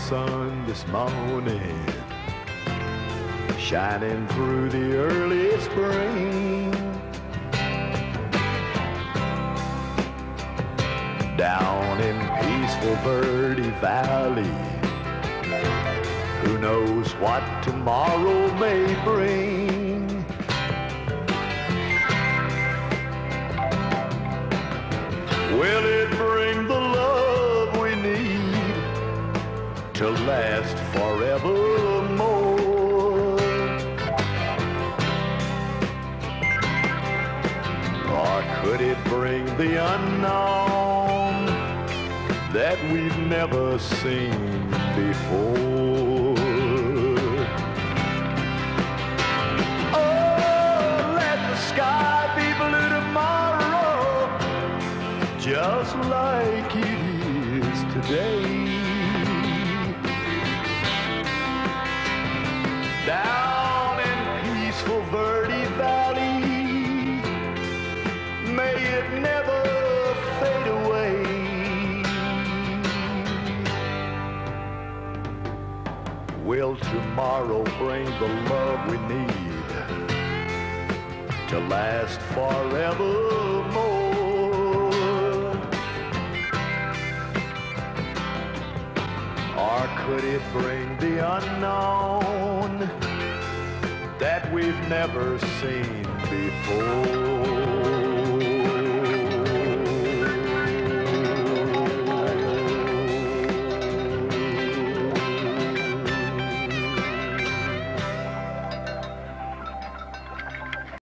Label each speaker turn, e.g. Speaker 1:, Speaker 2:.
Speaker 1: sun this morning, shining through the early spring. Down in peaceful Verde Valley, who knows what tomorrow may bring? Will it bring the love we need to last forevermore? Or could it bring the unknown that we've never seen before? Oh, let the sky be blue tomorrow, just like it is today. Down in peaceful Verde Valley, may it never fade away. Will tomorrow bring the love we need to last forevermore? Or could it bring the unknown that we've never seen before?